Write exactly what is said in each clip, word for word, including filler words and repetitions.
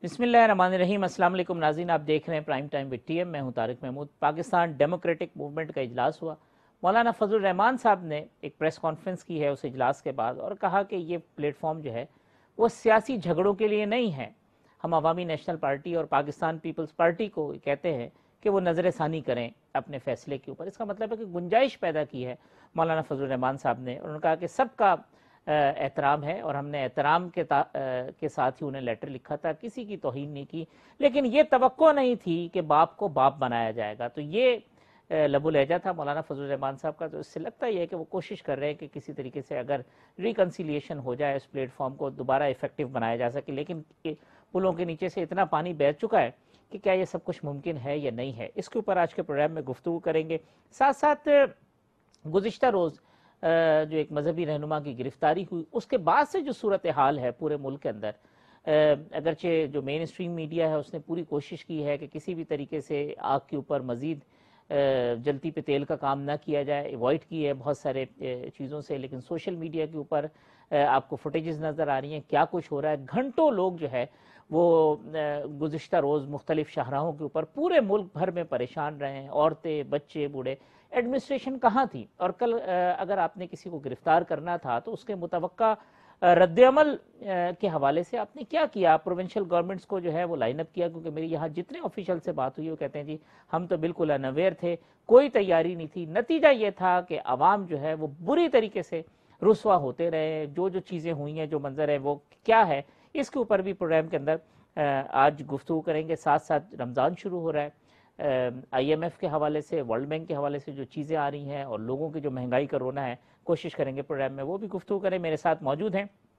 بسم اللہ الرحمن الرحیم۔ السلام علیکم ناظرین، آپ دیکھ رہے ہیں prime time with T M. میں ہوں طارق محمود۔ پاکستان ڈیموکریٹک موومنٹ کا اجلاس ہوا۔ مولانا فضل الرحمان صاحب نے ایک پریس کانفرنس کی ہے اس اجلاس کے بعد، اور کہا کہ یہ پلیٹ فارم جو ہے وہ سیاسی جھگڑوں کے لیے نہیں ہے۔ ہم عوامی نیشنل پارٹی اور پاکستان پیپلز پارٹی کو کہتے ہیں کہ وہ نظر ثانی کریں اپنے فیصلے کے اوپر۔ اس کا مطلب ہے کہ گنجائش پیدا کی ہے مولانا فضل الرحمان صاحب نے، اور انہوں نے کہا کہ سب کا احترام ہے، اور ہم نے احترام کے کے ساتھ ہی انہیں لیٹر لکھا تھا، کسی کی توہین نہیں کی، لیکن یہ توقع نہیں تھی کہ باپ کو باپ بنایا جائے گا۔ تو یہ لب و لہجہ تھا مولانا فضل الرحمان صاحب کا۔ تو اس سے لگتا یہ ہے کہ وہ کوشش کر رہے ہیں کہ کسی طریقے سے اگر ریکنسیلیشن ہو جائے، اس پلیٹ فارم کو دوبارہ ایفیکٹو بنایا جا سکے، لیکن پلوں کے نیچے سے اتنا پانی بہہ چکا ہے کہ کیا یہ سب کچھ ممکن ہے یا نہیں ہے۔ اس کے اوپر آج کے پروگرام میں گفتگو کریں گے۔ ساتھ ساتھ گزشتہ روز جو ایک مذہبی رہنما کی گرفتاری ہوئی، اس کے بعد سے جو صورتحال ہے پورے ملک کے اندر، اگرچہ جو مین اسٹریم میڈیا ہے اس نے پوری کوشش کی ہے کہ کسی بھی طریقے سے آگ کے اوپر مزید جلتی پہ تیل کا کام نہ کیا جائے، ایوائڈ کی ہے بہت سارے چیزوں سے، لیکن سوشل میڈیا کے اوپر آپ کو فوٹیجز نظر آ رہی ہیں کیا کچھ ہو رہا ہے۔ گھنٹوں لوگ جو ہے وہ گزشتہ روز مختلف شاہراہوں کے اوپر پورے ملک بھر میں پریشان رہے ہیں، عورتیں، بچے، بوڑھے۔ ایڈمنسٹریشن کہاں تھی؟ اور کل اگر آپ نے کسی کو گرفتار کرنا تھا تو اس کے متوقع رد عمل کے حوالے سے آپ نے کیا کیا؟ پروونشل گورنمنٹس کو جو ہے وہ لائن اپ کیا، کیونکہ میری یہاں جتنے آفیشل سے بات ہوئی وہ کہتے ہیں جی ہم تو بالکل انویئر تھے، کوئی تیاری نہیں تھی۔ نتیجہ یہ تھا کہ عوام جو ہے وہ بری طریقے سے رسوا ہوتے رہے۔ جو جو چیزیں ہوئی ہیں، جو منظر ہے وہ کیا ہے، اس کے اوپر بھی پروگرام کے اندر آج گفتگو کریں گے۔ ساتھ ساتھ رمضان شروع ہو رہا ہے، آئی ایم ایف کے حوالے سے، ورلڈ بینک کے حوالے سے جو چیزیں آ رہی ہیں، اور لوگوں کی جو مہنگائی کا رونا ہے، کوشش کریں گے پروگرام میں وہ بھی گفتگو کریں۔ میرے ساتھ موجود ہیں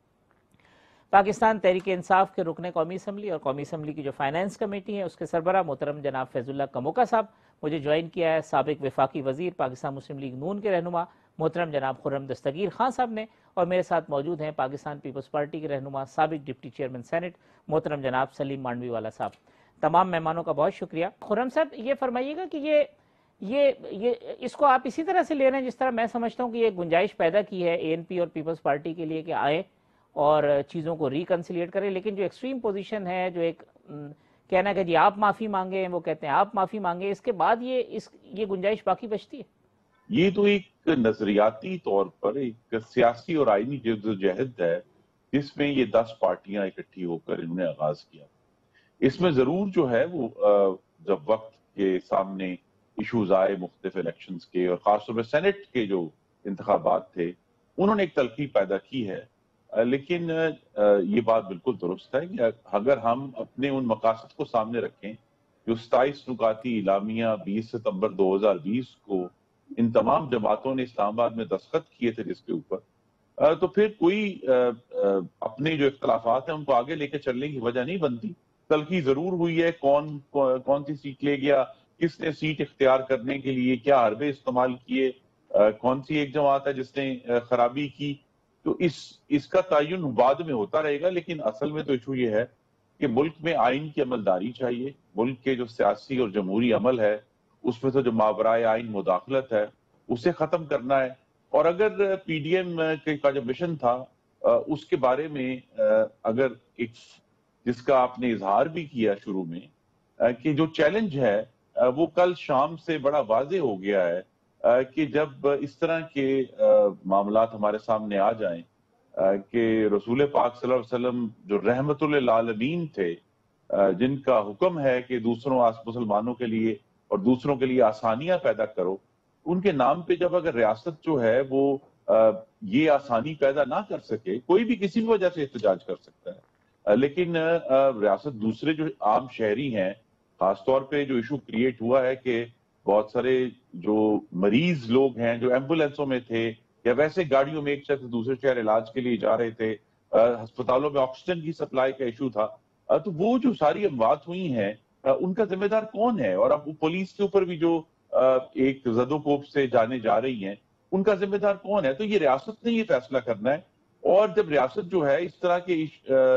پاکستان تحریک انصاف کے رکن قومی اسمبلی اور قومی اسمبلی کی جو فائنانس کمیٹی ہے اس کے سربراہ محترم جناب فیض اللہ کموکا صاحب۔ مجھے جوائن کیا ہے سابق وفاقی وزیر پاکستان مسلم لیگ نون کے رہنما محترم جناب خرم دستگیر خان صاحب نے، اور میرے ساتھ موجود ہیں پاکستان پیپلز پارٹی کے رہنما سابق ڈپٹی چیئرمین سینٹ محترم جناب سلیم مانڈوی والا صاحب۔ تمام مہمانوں کا بہت شکریہ۔ خرم صاحب یہ فرمائیے گا کہ یہ یہ یہ اس کو آپ اسی طرح سے لے رہے ہیں جس طرح میں سمجھتا ہوں کہ یہ گنجائش پیدا کی ہے اے این پی اور پیپلز پارٹی کے لیے کہ آئیں اور چیزوں کو ریکنسیلیٹ کریں، لیکن جو ایکسٹریم پوزیشن ہے، جو ایک کہنا کہ جی آپ معافی مانگیں، وہ کہتے ہیں آپ معافی مانگیں، اس کے بعد یہ اس یہ گنجائش باقی بچتی ہے؟ یہ تو ایک نظریاتی طور پر ایک سیاسی اور آئینی جدوجہد ہے جس میں یہ دس پارٹیاں اکٹھی ہو کر انہوں نے آغاز کیا۔ اس میں ضرور جو ہے وہ جب وقت کے سامنے ایشوز آئے مختلف الیکشنز کے، اور خاص طور پہ سینٹ کے جو انتخابات تھے، انہوں نے ایک تلخی پیدا کی ہے، لیکن یہ بات بالکل درست ہے کہ اگر ہم اپنے ان مقاصد کو سامنے رکھیں جو ستائیس نکاتی اعلامیہ بیس ستمبر دو ہزار بیس کو ان تمام جماعتوں نے اسلام آباد میں دستخط کیے تھے جس کے اوپر، تو پھر کوئی اپنے جو اختلافات ہیں ان کو آگے لے کے چلنے کی وجہ نہیں بنتی۔ تلخی ضرور ہوئی ہے، کون کون سی سیٹ لے گیا، کس نے سیٹ اختیار کرنے کے لیے کیا حربے استعمال کیے، کون سی ایک جماعت ہے جس نے خرابی کی، تو اس اس کا تعین بعد میں ہوتا رہے گا۔ لیکن اصل میں تو ایشو یہ ہے کہ ملک میں آئین کی عملداری چاہیے، ملک کے جو سیاسی اور جمہوری عمل ہے اس میں تو جو ماورائے آئین مداخلت ہے اسے ختم کرنا ہے۔ اور اگر پی ڈی ایم کا جو مشن تھا اس کے بارے میں اگر ایک جس کا آپ نے اظہار بھی کیا شروع میں کہ جو چیلنج ہے وہ کل شام سے بڑا واضح ہو گیا ہے کہ جب اس طرح کے معاملات ہمارے سامنے آ جائیں کہ رسول پاک صلی اللہ علیہ وسلم جو رحمت للعالمین تھے، جن کا حکم ہے کہ دوسروں مسلمانوں کے لیے اور دوسروں کے لیے آسانیاں پیدا کرو، ان کے نام پہ جب اگر ریاست جو ہے وہ یہ آسانی پیدا نہ کر سکے، کوئی بھی کسی بھی وجہ سے احتجاج کر سکتا ہے، لیکن ریاست دوسرے جو عام شہری ہیں، خاص طور پہ جو ایشو کریٹ ہوا ہے کہ بہت سارے جو مریض لوگ ہیں جو ایمبولینسوں میں تھے یا ویسے گاڑیوں میں ایک شہر سے دوسرے شہر علاج کے لیے جا رہے تھے، ہسپتالوں میں آکسیجن کی سپلائی کا ایشو تھا، تو وہ جو ساری اموات ہوئی ہیں ان کا ذمہ دار کون ہے؟ اور اب پولیس کے اوپر بھی جو ایک زد و کوب سے جانے جا رہی ہیں، ان کا ذمہ دار کون ہے؟ تو یہ ریاست نے یہ فیصلہ کرنا ہے۔ اور جب ریاست جو ہے اس طرح کے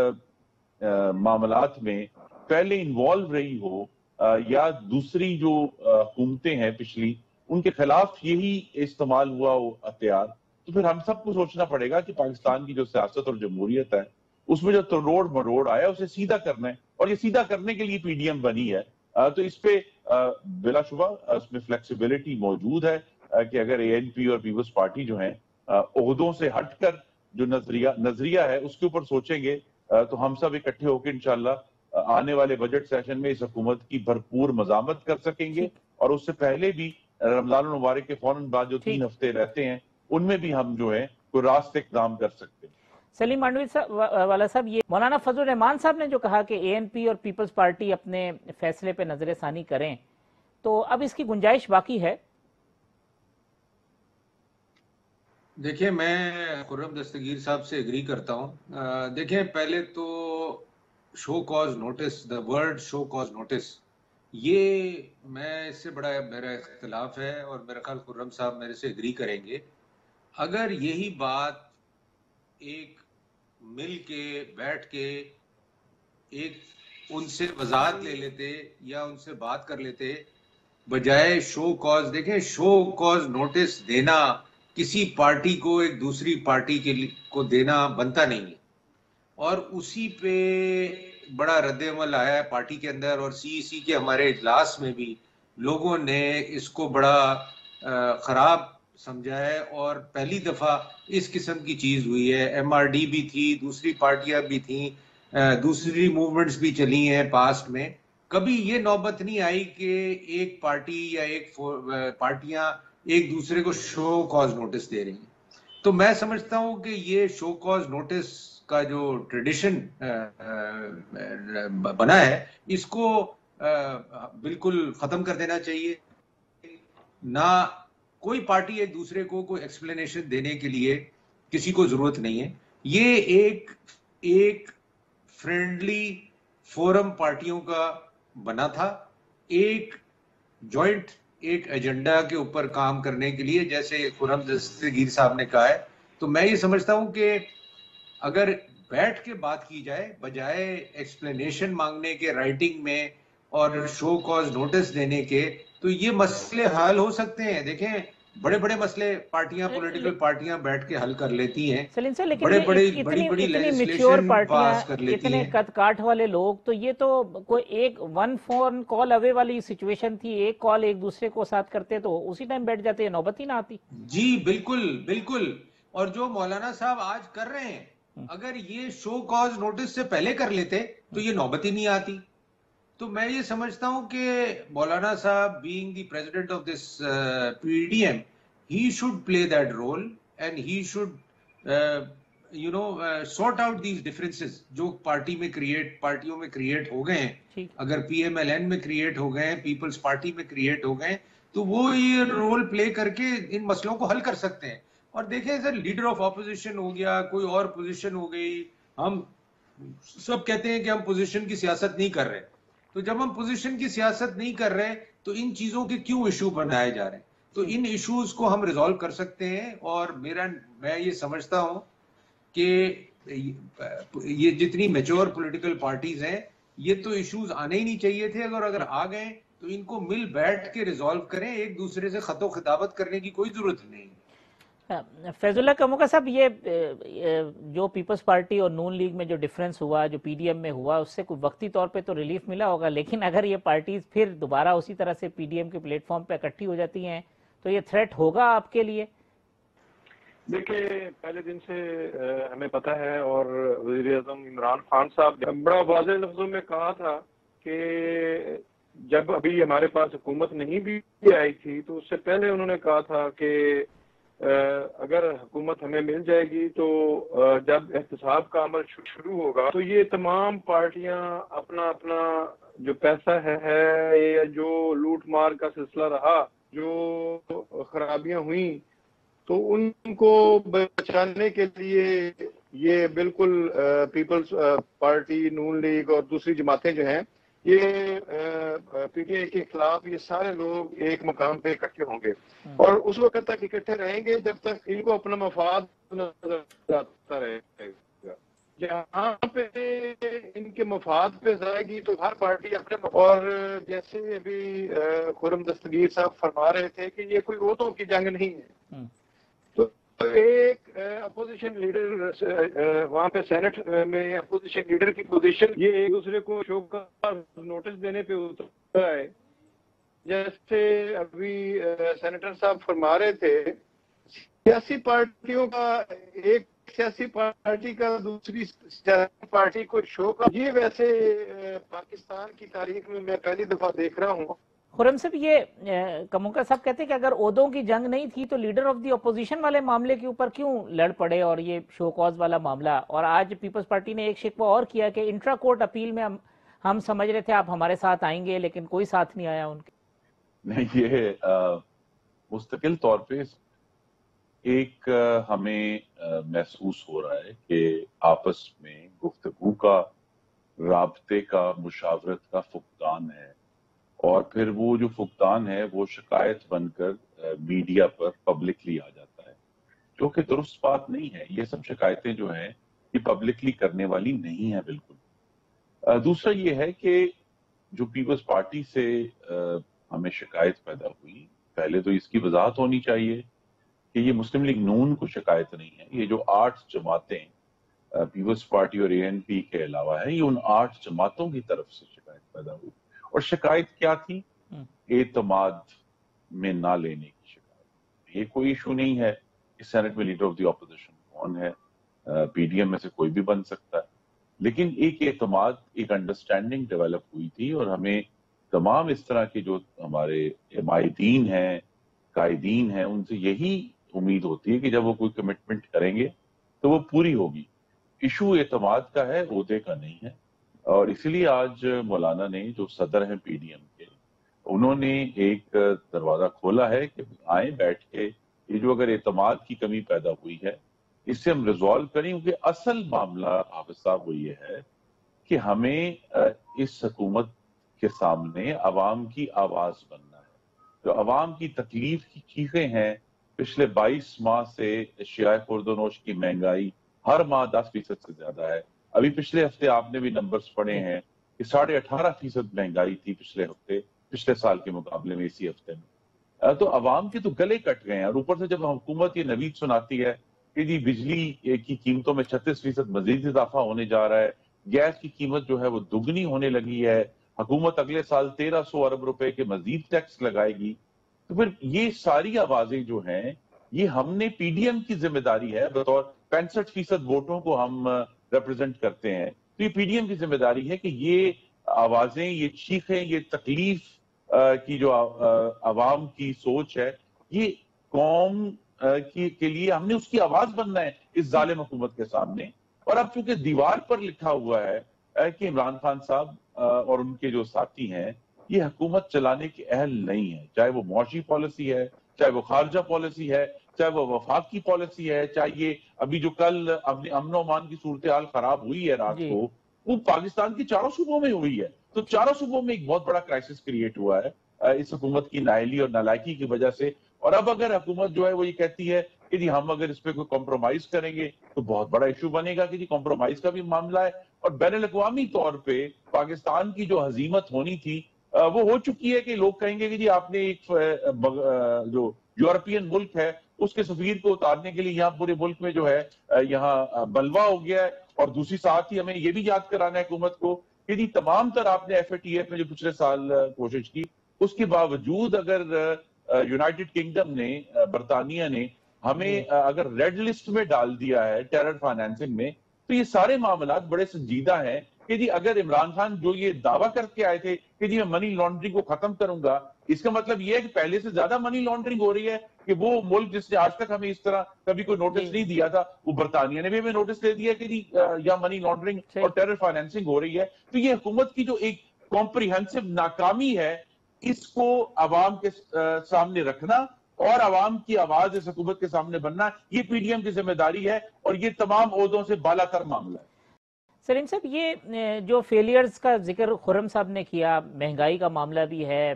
معاملات میں پہلے انوالو رہی ہو یا دوسری جو حکومتیں ہیں پچھلی ان کے خلاف یہی استعمال ہوا ہو ہتھیار، تو پھر ہم سب کو سوچنا پڑے گا کہ پاکستان کی جو سیاست اور جمہوریت ہے اس میں جو تروڑ مروڑ آیا اسے سیدھا کرنا ہے۔ اور یہ سیدھا کرنے کے لیے پی ڈی ایم بنی ہے. تو اس پہ بلا شبہ اس میں فلیکسیبلٹی موجود ہے کہ اگر اے این پی اور پیپلز پارٹی جو ہیں عہدوں سے ہٹ کر جو نظریہ نظریہ ہے اس کے اوپر سوچیں گے تو ہم سب اکٹھے ہو کے انشاءاللہ آنے والے بجٹ سیشن میں اس حکومت کی بھرپور مذمت کر سکیں گے. اور اس سے پہلے بھی رمضان المبارک کے فوراً بعد جو تین ہفتے رہتے ہیں ان میں بھی ہم جو ہے کوئی راست اقدام کر سکتے ہیں. سلیم مانڈوی صاحب والا صاحب، یہ مولانا فضل الرحمان صاحب نے جو کہا کہ اے این پی اور پیپلز پارٹی اپنے فیصلے پہ نظر ثانی کریں، تو اب اس کی گنجائش باقی ہے؟ دیکھیں میں خرم دستگیر صاحب سے اگری کرتا ہوں. دیکھیں پہلے تو show cause notice, the word show cause notice, یہ میں اس سے بڑا میرا اختلاف ہے اور میرا خیال خرم صاحب میرے سے اگری کریں گے. اگر یہی بات ایک مل کے بیٹھ کے ایک ان سے وضاحت لے لیتے یا ان سے بات کر لیتے بجائے شو کاز، دیکھیں شو کاز نوٹس دینا کسی پارٹی کو ایک دوسری پارٹی کے کو دینا بنتا نہیں ہے، اور اسی پہ بڑا رد عمل آیا ہے پارٹی کے اندر، اور سی ای سی کے ہمارے اجلاس میں بھی لوگوں نے اس کو بڑا خراب سمجھا ہے، اور پہلی دفعہ اس قسم کی چیز ہوئی ہے. ایم آر ڈی بھی تھی، دوسری پارٹیاں بھی تھیں، دوسری موومنٹس بھی چلی ہیں پاسٹ میں. کبھی یہ نوبت نہیں آئی کہ ایک پارٹی یا ایک پارٹیاں ایک دوسرے کو شو کاز نوٹس دے رہی ہیں. تو میں سمجھتا ہوں کہ یہ شو کاز نوٹس کا جو ٹریڈیشن بنا ہے اس کو بالکل ختم کر دینا چاہیے. نہ کوئی پارٹی ایک دوسرے کو کوئی ایکسپلینیشن دینے کے لیے کسی کو ضرورت نہیں ہے. یہ ایک ایک فرینڈلی فورم پارٹیوں کا بنا تھا، ایک جوائنٹ ایک ایجنڈا کے اوپر کام کرنے کے لیے، جیسے خرم دستگیر صاحب نے کہا ہے. تو میں یہ سمجھتا ہوں کہ اگر بیٹھ کے بات کی جائے بجائے ایکسپلینیشن مانگنے کے رائٹنگ میں اور شو کاز نوٹس دینے کے، تو یہ مسئلے حل ہو سکتے ہیں. دیکھیں بڑے بڑے مسئلے پارٹیاں پولیٹیکل پارٹیاں بیٹھ کے حل کر لیتی ہیں، سلیم سے، لیکن بڑے بڑے اتنی بڑی بڑی اتنی میچور لیجسلیشن پارٹیاں، پاس کر لیتی اتنے ہیں. قد کاٹ والے لوگ، تو یہ تو کوئی ایک ون فون کال اوے والی سچویشن تھی، ایک کال ایک دوسرے کو ساتھ کرتے تو اسی ٹائم بیٹھ جاتے، نوبت ہی نہ آتی. جی بالکل بالکل. اور جو مولانا صاحب آج کر رہے ہیں، اگر یہ شو کاز نوٹس سے پہلے کر لیتے تو یہ نوبت ہی نہیں آتی. تو میں یہ سمجھتا ہوں کہ مولانا صاحب being the president of this P D M, he should play that role and he should you know sort out these differences جو پارٹی میں کریٹ پارٹیوں میں کریٹ ہو گئے ہیں. اگر پی ایم ایل این میں کریٹ ہو گئے ہیں، پیپلز پارٹی میں کریٹ ہو گئے ہیں، تو وہ یہ رول پلے کر کے ان مسئلوں کو حل کر سکتے ہیں. اور دیکھیں سر، لیڈر آف اپوزیشن ہو گیا، کوئی اور پوزیشن ہو گئی، ہم سب کہتے ہیں کہ ہم پوزیشن کی سیاست نہیں کر رہے. تو جب ہم پوزیشن کی سیاست نہیں کر رہے تو ان چیزوں کے کیوں ایشو بنائے جا رہے ہیں؟ تو ان ایشوز کو ہم ریزالو کر سکتے ہیں. اور میرا میں یہ سمجھتا ہوں کہ یہ جتنی میچور پولیٹیکل پارٹیز ہیں، یہ تو ایشوز آنے ہی نہیں چاہیے تھے. اگر اگر آ گئے تو ان کو مل بیٹھ کے ریزالو کریں، ایک دوسرے سے خط و خطابت کرنے کی کوئی ضرورت نہیں. فیض اللہ کموکا صاحب، یہ جو پیپلز پارٹی اور نون لیگ میں جو ڈیفرنس ہوا، جو پی ڈی ایم میں ہوا، اس سے کوئی وقتی طور پہ تو ریلیف ملا ہوگا، لیکن اگر یہ پارٹیز پھر دوبارہ اسی طرح سے پی ڈی ایم کے پلیٹ فارم پہ اکٹھی ہو جاتی ہیں تو یہ تھریٹ ہوگا آپ کے لیے؟ دیکھیں پہلے دن سے ہمیں پتہ ہے، اور وزیر اعظم عمران خان صاحب نے بڑا واضح لفظوں میں کہا تھا کہ جب ابھی ہمارے پاس حکومت نہیں بھی آئی تھی تو اس سے پہلے انہوں نے کہا تھا کہ اگر حکومت ہمیں مل جائے گی تو جب احتساب کا عمل شروع ہوگا تو یہ تمام پارٹیاں اپنا اپنا جو پیسہ ہے یا جو لوٹ مار کا سلسلہ رہا، جو خرابیاں ہوئیں، تو ان کو بچانے کے لیے یہ بالکل پیپلز پارٹی، نون لیگ اور دوسری جماعتیں جو ہیں، یہ پی ٹی آئی کے خلاف یہ سارے لوگ ایک مقام پہ اکٹھے ہوں گے، اور اس وقت تک اکٹھے رہیں گے جب تک ان کو اپنا مفاد نظر آتا رہے گا. جہاں پہ ان کے مفاد پہ جائے گی تو ہر پارٹی اپنے، اور جیسے ابھی خرم دستگیر صاحب فرما رہے تھے کہ یہ کوئی عہدوں کی جنگ نہیں ہے، ایک اپوزیشن لیڈر وہاں پہ سینٹ میں اپوزیشن لیڈر کی پوزیشن یہ ایک دوسرے کو شو کا نوٹس دینے پہ اترا ہے. جیسے ابھی سینیٹر صاحب فرما رہے تھے سیاسی پارٹیوں کا ایک سیاسی پارٹی کا دوسری سیاسی پارٹی کو شو کا یہ ویسے پاکستان کی تاریخ میں میں پہلی دفعہ دیکھ رہا ہوں. خرم صاحب یہ کموکا صاحب کہتے ہیں کہ اگر عہدوں کی جنگ نہیں تھی تو لیڈر آف دی اپوزیشن والے معاملے کے اوپر کیوں لڑ پڑے اور یہ شو کاز والا معاملہ. اور آج پیپلز پارٹی نے ایک شکوہ اور کیا کہ انٹرا کورٹ اپیل میں ہم ہم سمجھ رہے تھے آپ ہمارے ساتھ آئیں گے لیکن کوئی ساتھ نہیں آیا ان کے. نہیں, یہ مستقل طور پہ ایک ہمیں محسوس ہو رہا ہے کہ آپس میں گفتگو کا, رابطے کا, مشاورت کا فقدان ہے, اور پھر وہ جو فقدان ہے وہ شکایت بن کر میڈیا پر پبلکلی آ جاتا ہے, جو کہ درست بات نہیں ہے. یہ سب شکایتیں جو ہیں یہ پبلکلی کرنے والی نہیں ہیں بالکل. دوسرا یہ ہے کہ جو پیپلز پارٹی سے ہمیں شکایت پیدا ہوئی, پہلے تو اس کی وضاحت ہونی چاہیے کہ یہ مسلم لیگ نون کو شکایت نہیں ہے. یہ جو آٹھ جماعتیں پیپلز پارٹی اور اے این پی کے علاوہ ہیں, یہ ان آٹھ جماعتوں کی طرف سے شکایت پیدا ہوئی. اور شکایت کیا تھی؟ اعتماد میں نہ لینے کی شکایت. یہ کوئی ایشو نہیں ہے کہ سینٹ میں لیڈر آف دی اپوزیشن کون ہے, پی ڈی ایم میں سے کوئی بھی بن سکتا ہے, لیکن ایک اعتماد, ایک انڈرسٹینڈنگ ڈیولپ ہوئی تھی. اور ہمیں تمام اس طرح کے جو ہمارے حمایتین ہیں, قائدین ہیں, ان سے یہی امید ہوتی ہے کہ جب وہ کوئی کمٹمنٹ کریں گے تو وہ پوری ہوگی. ایشو اعتماد کا ہے, عہدے کا نہیں ہے. اور اسی لیے آج مولانا نے, جو صدر ہیں پی ڈی ایم کے, انہوں نے ایک دروازہ کھولا ہے کہ آئیں بیٹھ کے یہ جو اگر اعتماد کی کمی پیدا ہوئی ہے اس سے ہم ریزالو کریں. کیونکہ اصل معاملہ حافظ صاحب وہ یہ ہے کہ ہمیں اس حکومت کے سامنے عوام کی آواز بننا ہے. جو عوام کی تکلیف کی چیخیں ہیں, پچھلے بائیس ماہ سے اشیاء خوردونوش کی مہنگائی ہر ماہ دس فیصد سے زیادہ ہے. ابھی پچھلے ہفتے آپ نے بھی نمبرز پڑھے ہیں کہ ساڑھے اٹھارہ فیصد مہنگائی تھی پچھلے ہفتے, پچھلے سال کے مقابلے میں اسی ہفتے میں. تو عوام کے تو گلے کٹ گئے ہیں. اور اوپر سے جب حکومت یہ نوید سناتی ہے کہ جی بجلی کی قیمتوں میں چھتیس فیصد مزید اضافہ ہونے جا رہا ہے, گیس کی قیمت جو ہے وہ دگنی ہونے لگی ہے, حکومت اگلے سال تیرہ سو ارب روپے کے مزید ٹیکس لگائے گی, تو پھر یہ ساری آوازیں جو ہیں یہ ہم نے پی ڈی ایم کی ذمہ داری ہے. بطور پینسٹھ فیصد ووٹوں کو ہم ریپرزینٹ کرتے ہیں, تو یہ پی ڈی ایم کی ذمہ داری ہے کہ یہ آوازیں, یہ چیخیں, یہ تکلیف کی جو عوام کی سوچ ہے, یہ قوم کی کے لیے ہم نے اس کی آواز بننا ہے اس ظالم حکومت کے سامنے. اور اب چونکہ دیوار پر لکھا ہوا ہے کہ عمران خان صاحب اور ان کے جو ساتھی ہیں یہ حکومت چلانے کے اہل نہیں ہیں, چاہے وہ معاشی پالیسی ہے, چاہے وہ خارجہ پالیسی ہے, چاہے وہ وفاق کی پالیسی ہے, چاہے یہ ابھی جو کل امن و امان کی صورتحال خراب ہوئی ہے رات کو, وہ پاکستان کی چاروں صوبوں میں ہوئی ہے. تو چاروں صوبوں میں ایک بہت بڑا کرائسس کریٹ ہوا ہے اس حکومت کی نااہلی اور نالائکی کی وجہ سے. اور اب اگر حکومت جو ہے وہ یہ کہتی ہے کہ جی ہم اگر اس پہ کوئی کمپرومائز کریں گے تو بہت بڑا ایشو بنے گا کہ جی کمپرومائز کا بھی معاملہ ہے. اور بین الاقوامی طور پہ پاکستان کی جو ہزیمت ہونی تھی وہ ہو چکی ہے کہ لوگ کہیں گے کہ جی آپ نے ایک جو یورپین ملک ہے اس کے سفیر کو اتارنے کے لیے یہاں پورے ملک میں جو ہے یہاں بلوا ہو گیا ہے. اور دوسری ساتھ ہی ہمیں یہ بھی یاد کرانا ہے حکومت کو کہ جی تمام تر آپ نے ایف اے ٹی ایف میں جو پچھلے سال کوشش کی, اس کے باوجود اگر یونائٹڈ کنگڈم نے, برطانیہ نے ہمیں اگر ریڈ لسٹ میں ڈال دیا ہے ٹیرر فائنینسنگ میں, تو یہ سارے معاملات بڑے سنجیدہ ہیں کہ جی اگر عمران خان جو یہ دعویٰ کر کے آئے تھے کہ جی میں منی لانڈرنگ کو ختم کروں گا, اس کا مطلب یہ ہے کہ پہلے سے زیادہ منی لانڈرنگ ہو رہی ہے کہ وہ ملک جس نے آج تک ہمیں اس طرح کبھی کوئی نوٹس نہیں دیا تھا, وہ برطانیہ نے بھی ہمیں نوٹس دے دیا کہ جی یا منی لانڈرنگ اور ٹیرر فائنینسنگ ہو رہی ہے. تو یہ حکومت کی جو ایک کمپریہنسو ناکامی ہے, اس کو عوام کے سامنے رکھنا اور عوام کی آواز اس حکومت کے سامنے بننا, یہ پی ڈی ایم کی ذمہ داری ہے. اور یہ تمام عہدوں سے بالا تر معاملہ ہے. سلیم صاحب, یہ جو فیلیئرز کا ذکر خرم صاحب نے کیا, مہنگائی کا معاملہ بھی ہے,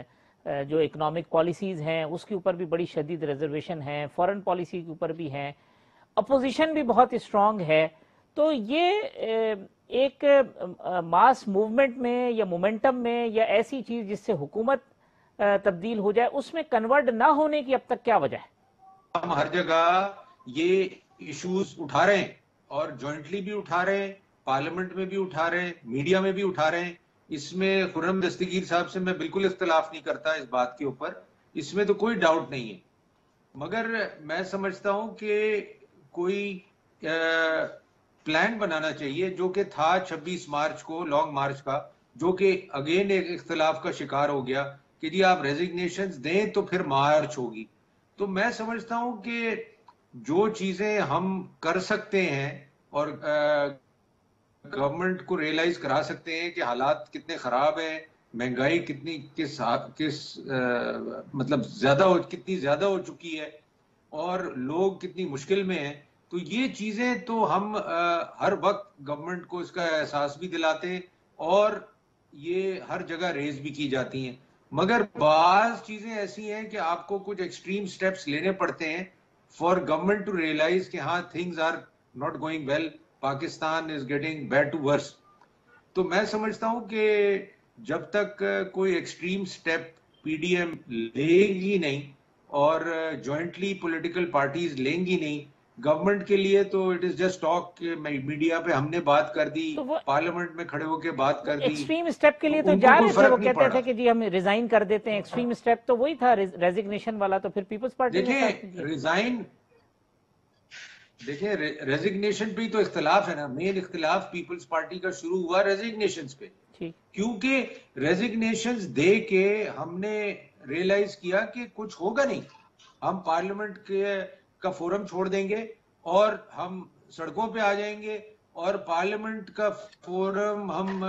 جو اکنامک پالیسیز ہیں اس کے اوپر بھی بڑی شدید ریزرویشن ہیں, فورن پالیسی کے اوپر بھی ہیں, اپوزیشن بھی بہت اسٹرانگ ہے, تو یہ ایک ماس موومنٹ میں یا مومنٹم میں یا ایسی چیز جس سے حکومت تبدیل ہو جائے, اس میں کنورٹ نہ ہونے کی اب تک کیا وجہ ہے؟ ہم ہر جگہ یہ ایشوز اٹھا رہے ہیں اور جوائنٹلی بھی اٹھا رہے ہیں, پارلیمنٹ میں بھی اٹھا رہے ہیں, میڈیا میں بھی اٹھا رہے ہیں. اس میں خرم دستگیر صاحب سے میں بالکل اختلاف نہیں کرتا اس بات کے اوپر, اس میں تو کوئی ڈاؤٹ نہیں ہے. مگر میں سمجھتا ہوں کہ کوئی پلان بنانا چاہیے جو کہ تھا چھبیس مارچ کو لانگ مارچ کا, جو کہ اگین ایک اختلاف کا شکار ہو گیا کہ جی آپ ریزگنیشنز دیں تو پھر مارچ ہوگی. تو میں سمجھتا ہوں کہ جو چیزیں ہم کر سکتے ہیں اور گورنمنٹ کو ریئلائز کرا سکتے ہیں کہ حالات کتنے خراب ہیں, مہنگائی کتنی کس کس مطلب زیادہ ہو کتنی زیادہ ہو چکی ہے اور لوگ کتنی مشکل میں ہیں, تو یہ چیزیں تو ہم ہر وقت گورنمنٹ کو اس کا احساس بھی دلاتے ہیں اور یہ ہر جگہ ریز بھی کی جاتی ہیں. مگر بعض چیزیں ایسی ہیں کہ آپ کو کچھ ایکسٹریم سٹیپس لینے پڑتے ہیں فار گورنمنٹ ٹو ریئلائز کہ ہاں things are not going well, Pakistan is getting bad to worse. تو میں سمجھتا ہوں کہ جب تک کوئی extreme step P D M لے گی نہیں اور جوائنٹلی پولیٹیکل پارٹیز لیں گی نہیں, گورنمنٹ کے لیے تو it is just talk, media پہ ہم نے بات کر دی, پارلیمنٹ میں کھڑے ہو کے بات کر دی. ایکسٹریم اسٹیپ کے لیے تو ان کو جا کوئی رہے تھے, فرق وہ نہیں کہتے پڑا. تھے کہ جی ہم ریزائن کر دیتے ہیں. ایکسٹریم اسٹیپ تو وہی تھا ریزگنیشن والا, تو پھر پیپلز پارٹی نے ساتھ دیکھیں دیا. ریزائن دیکھیں ریزگنیشن پہ تو اختلاف ہے نا, مین اختلاف پیپلز پارٹی کا شروع ہوا ریزگنیشنز پہ, کیونکہ ریزگنیشنز دے کے ہم نے ریئلائز کیا کہ کچھ ہوگا نہیں, ہم پارلیمنٹ کے کا فورم چھوڑ دیں گے اور ہم سڑکوں پہ آ جائیں گے اور پارلیمنٹ کا فورم ہم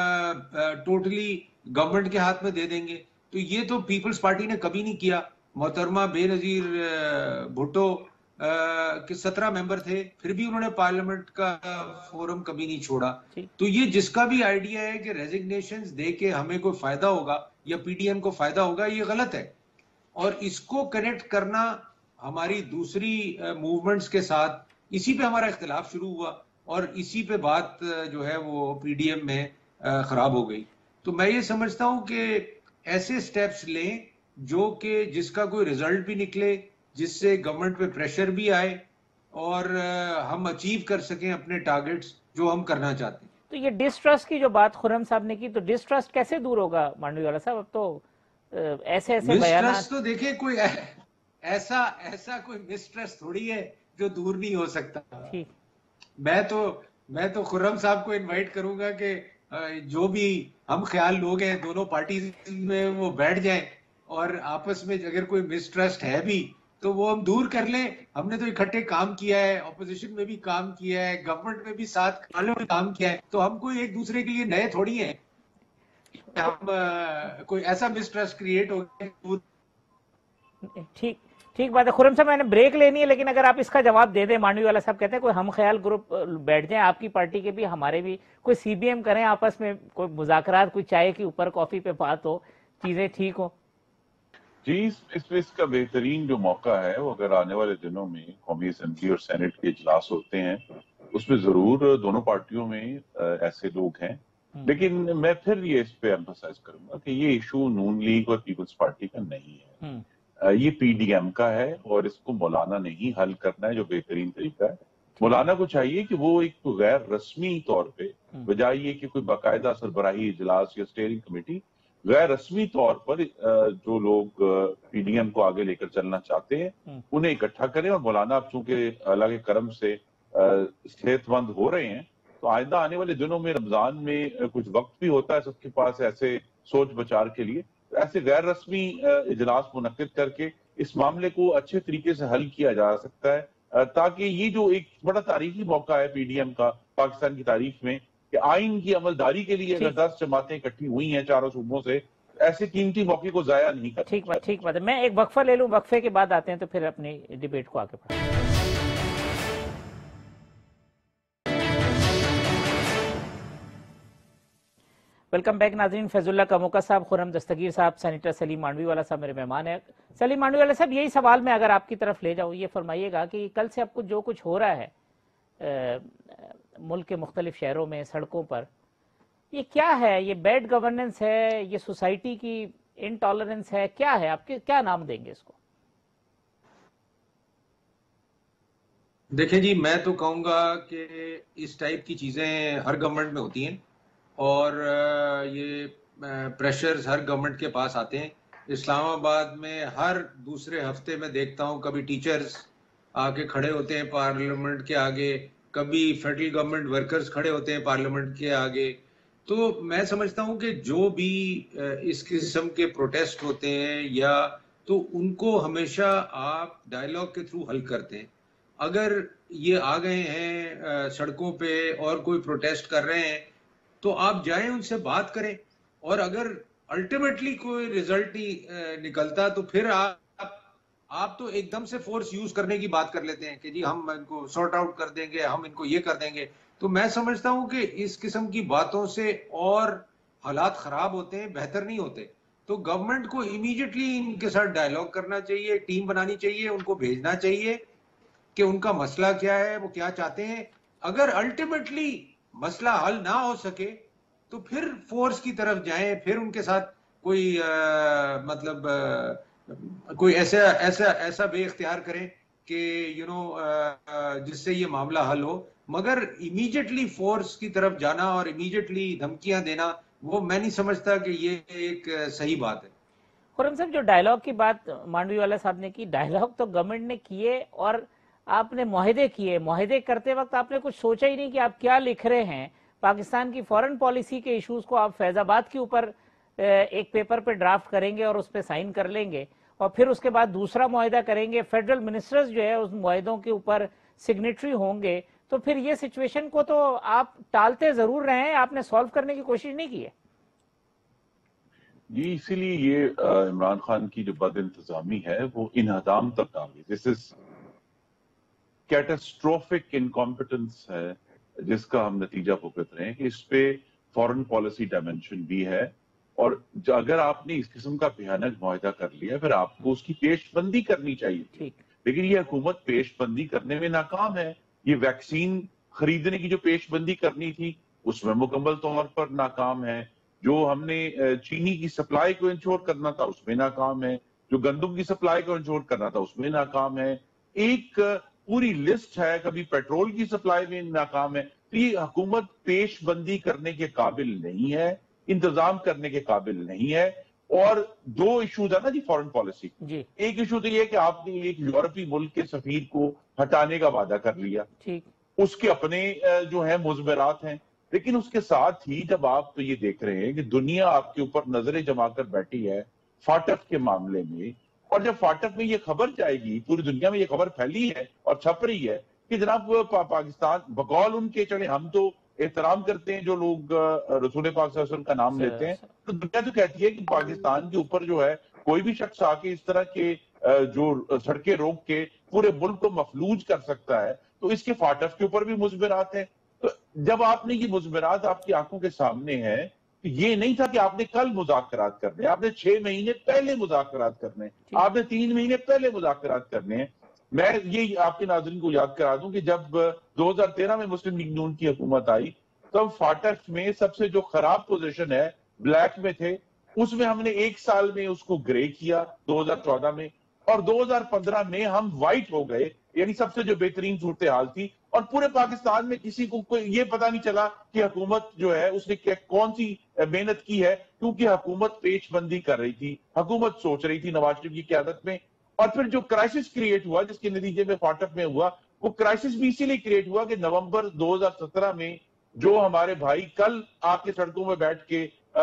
ٹوٹلی گورنمنٹ کے ہاتھ میں دے دیں گے. تو یہ تو پیپلز پارٹی نے کبھی نہیں کیا. محترمہ بے نظیر بھٹو کے سترہ ممبر تھے, پھر بھی انہوں نے پارلیمنٹ کا فورم کبھی نہیں چھوڑا. تو یہ جس کا بھی آئیڈیا ہے کہ ریزگنیشنز دے کے ہمیں کوئی فائدہ ہوگا یا پی ڈی ایم کو فائدہ ہوگا, یہ غلط ہے. اور اس کو کنیکٹ کرنا ہماری دوسری موومنٹس کے ساتھ, اسی پہ ہمارا اختلاف شروع ہوا اور اسی پہ بات جو ہے وہ پی ڈی ایم میں خراب ہو گئی. تو میں یہ سمجھتا ہوں کہ ایسے سٹیپس لیں جو کہ جس کا کوئی ریزلٹ بھی نکلے, جس سے گورنمنٹ پہ پریشر بھی آئے اور ہم اچیو کر سکیں اپنے ٹارگٹس جو ہم کرنا چاہتے ہیں. تو یہ ڈسٹرسٹ کی جو بات خرم صاحب نے کی, تو ڈسٹرسٹ کیسے دور ہوگا مانڈوی والا صاحب؟ اب تو ایسے ایسے بیانات. مسٹرسٹ تو دیکھیں کوئی ایسا ایسا کوئی مسٹرسٹ تھوڑی ہے جو دور نہیں ہو سکتا. میں تو میں تو خرم صاحب کو انوائٹ کروں گا کہ جو بھی ہم خیال لوگ ہیں دونوں پارٹیز میں وہ بیٹھ جائیں اور آپس میں اگر کوئی مسٹرسٹ ہے بھی تو وہ ہم دور کر لیں. ہم نے تو اکٹھے کام کیا ہے, اپوزیشن میں بھی کام کیا ہے, گورنمنٹ میں بھی ساتھ کام کیا ہے, تو ہم کوئی ایک دوسرے کے لیے نئے تھوڑی ہیں. ہم کوئی ایسا مسٹرسٹ کریٹ ہو گیا. ٹھیک ٹھیک بات ہے خرم صاحب, میں نے بریک لینی ہے, لیکن اگر آپ اس کا جواب دے دیں. مانڈوی والا صاحب کہتے ہیں کوئی ہم خیال گروپ بیٹھ جائیں, آپ کی پارٹی کے بھی ہمارے بھی, کوئی سی بی ایم کریں آپس میں, کوئی مذاکرات, کوئی چائے کے اوپر کافی پہ بات ہو, چیزیں ٹھیک ہوں. جی اس میں اس کا بہترین جو موقع ہے وہ اگر آنے والے دنوں میں قومی اسمبلی اور سینٹ کے اجلاس ہوتے ہیں, اس میں ضرور دونوں پارٹیوں میں ایسے لوگ ہیں. لیکن میں پھر یہ اس پہ ایمفسائز کروں گا کہ یہ ایشو نون لیگ اور پیپلز پارٹی کا نہیں ہے, یہ پی ڈی ایم کا ہے اور اس کو مولانا نہیں حل کرنا ہے جو بہترین طریقہ ہے. مولانا کو چاہیے کہ وہ ایک غیر رسمی طور پہ, بجائے یہ کہ کوئی باقاعدہ سربراہی اجلاس یا اسٹیئرنگ کمیٹی, غیر رسمی طور پر جو لوگ پی ڈی ایم کو آگے لے کر چلنا چاہتے ہیں انہیں اکٹھا کریں. اور مولانا اب چونکہ اللہ کے کرم سے صحت مند ہو رہے ہیں, تو آئندہ آنے والے دنوں میں رمضان میں کچھ وقت بھی ہوتا ہے سب کے پاس ایسے سوچ بچار کے لیے, ایسے غیر رسمی اجلاس منعقد کر کے اس معاملے کو اچھے طریقے سے حل کیا جا سکتا ہے, تاکہ یہ جو ایک بڑا تاریخی موقع ہے پی ڈی ایم کا پاکستان کی تاریخ میں کہ آئین کی عملداری کے لیے اگر دس جماعتیں اکٹھی ہوئی ہیں چاروں صوبوں سے, ایسے قیمتی موقع کو ضائع نہیں کرنا. ٹھیک بات ٹھیک بات ہے. میں ایک وقفہ لے لوں, وقفے کے بعد آتے ہیں تو پھر اپنی ڈیبیٹ کو آگے بڑھائیں. ویلکم بیک ناظرین. فیض اللہ کموکا صاحب, خرم دستگیر صاحب, سینیٹر سلیم مانڈوی والا صاحب میرے مہمان ہیں. سلیم مانڈوی والا صاحب, یہی سوال میں اگر آپ کی طرف لے جاؤں, یہ فرمائیے گا کہ کل سے اب کچھ جو کچھ ہو رہا ہے ملک کے مختلف شہروں میں سڑکوں پر, یہ کیا ہے؟ یہ بیڈ گورننس ہے, یہ سوسائٹی کی انٹالرنس ہے, کیا ہے؟ آپ کیا نام دیں گے اس کو؟ देखें जी, मैं तो कहूँगा कि इस टाइप की चीज़ें हर गवर्नमेंट में होती हैं और ये प्रेशर्स हर गवर्नमेंट के पास आते हैं। इस्लामाबाद में हर दूसरे हफ्ते में देखता हूँ कभी टीचर्स आके खड़े होते हैं पार्लियामेंट के आगे, कभी फेडरल गवर्नमेंट वर्कर्स खड़े होते हैं पार्लियामेंट के आगे। तो मैं समझता हूँ कि जो भी इस किस्म के प्रोटेस्ट होते हैं या तो उनको हमेशा आप डायलॉग के थ्रू हल करते हैं। अगर ये आ गए हैं सड़कों पे और कोई प्रोटेस्ट कर रहे हैं तो आप जाएं उनसे बात करें, और अगर अल्टीमेटली कोई रिजल्ट ही निकलता तो फिर आप आप तो एकदम से फोर्स यूज करने की बात कर लेते हैं कि जी हम इनको सॉर्ट आउट कर देंगे, हम इनको ये कर देंगे। तो मैं समझता हूं कि इस किस्म की बातों से और हालात खराब होते हैं, बेहतर नहीं होते। तो गवर्नमेंट को इमीडिएटली इनके साथ डायलॉग करना चाहिए, टीम बनानी चाहिए, उनको भेजना चाहिए कि उनका मसला क्या है, वो क्या चाहते हैं। अगर अल्टीमेटली मसला हल ना हो सके तो फिर फोर्स की तरफ जाएं, फिर उनके साथ कोई आ, मतलब आ, कोई ऐसा ऐसा ऐसा बे इख्तियार करें कि यू नो जिससे ये मामला हल हो। मगर इमीडिएटली फोर्स की तरफ जाना और इमीडिएटली धमकियां देना, वो मैं नहीं समझता कि ये एक सही बात है। खुर्रम साहब, जो डायलॉग की बात मांडवीवाला साहब ने की, डायलॉग तो गवर्नमेंट ने किए और आपने मुआहदे किए। मुआहदे करते वक्त आपने कुछ सोचा ही नहीं कि आप क्या लिख रहे हैं। पाकिस्तान की फॉरेन पॉलिसी के इश्यूज को आप फैजाबाद के ऊपर एक पेपर पे ड्राफ्ट करेंगे और उस पर साइन कर लेंगे और फिर उसके बाद दूसरा मुआहदा करेंगे, फेडरल मिनिस्टर्स जो है उस मुआहदों के ऊपर सिग्नेटरी होंगे। तो फिर ये सिचुएशन को तो आप टालते जरूर रहे हैं, आपने सॉल्व करने की कोशिश नहीं की है। जी, इसीलिए ये इमरान खान की जो बद इंतजामी है वो इनहदाम तक आ गई। दिस इज कैटास्ट्रोफिक इनकॉम्पिटेंस है जिसका हम नतीजा भुगत रहे हैं कि इस पे फॉरेन पॉलिसी डायमेंशन भी है। और अगर आपने इस किस्म का भयानक मुआहदा कर लिया फिर आपको उसकी पेशबंदी करनी चाहिए, लेकिन ये हुकूमत पेशबंदी करने में नाकाम है। ये वैक्सीन खरीदने की जो पेशबंदी करनी थी उसमें मुकम्मल तौर पर नाकाम है। जो हमने चीनी की सप्लाई को इंश्योर करना था उसमें नाकाम है। जो गंदम की सप्लाई को इंश्योर करना था उसमें नाकाम है। एक पूरी लिस्ट है, कभी पेट्रोल की सप्लाई में नाकाम है। तो ये हुकूमत पेशबंदी करने के काबिल नहीं है, इंतजाम करने के काबिल नहीं है। और दो इशूज है ना जी फॉरेन पॉलिसी जी। एक इशू तो ये कि आपने एक यूरोपीय मुल्क के सफीर को हटाने का वादा कर लिया, ठीक, उसके अपने जो है मुज़मरात हैं। लेकिन उसके साथ ही जब आप तो ये देख रहे हैं कि दुनिया आपके ऊपर नजरें जमा कर बैठी है फाटक के मामले में, और जब फाटक में ये खबर जाएगी, पूरी दुनिया में ये खबर फैली है और छप रही है कि जनाब पा, पाकिस्तान बकौल उनके, चले हम तो एहतराम करते हैं जो लोग रसूल पाक सल्लल्लाहु अलैहि वसल्लम का नाम लेते हैं, तो दुनिया तो कहती है कि पाकिस्तान के ऊपर जो है कोई भी शख्स आके इस तरह के जो सड़कें रोक के पूरे मुल्क को मफलूज कर सकता है। तो इसके फाटक के ऊपर भी मुज़मरात हैं। तो जब आपने ये मुज़मरात आपकी आंखों के सामने है, तो ये नहीं था कि आपने कल मुज़ाकरात करने, आपने छह महीने पहले मुज़ाकरात करने, आपने तीन महीने पहले मुज़ाकरात करने हैं। मैं ये आपके नाज़रीन को याद करा दूं कि जब दो हज़ार तेरह में मुस्लिम लीग नून की हुकूमत आई तब फाटक में सबसे जो खराब पोजीशन है ब्लैक में थे, उसमें हमने एक साल में उसको ग्रे किया दो हज़ार चौदह में, और दो हज़ार पंद्रह में हम व्हाइट हो गए, यानी सबसे जो बेहतरीन सूरत हाल थी। और पूरे पाकिस्तान में किसी को कोई ये पता नहीं चला कि हुकूमत जो है उसने कौन सी मेहनत की है, क्योंकि हुकूमत पेशबंदी कर रही थी, हुकूमत सोच रही थी नवाज शरीफ की क्यादत में। और फिर जो क्राइसिस क्रिएट हुआ जिसके नतीजे में फाटक में हुआ, वो क्राइसिस भी इसीलिए क्रिएट हुआ कि नवंबर दो हज़ार सत्रह में जो हमारे भाई कल आपके सड़कों में बैठ के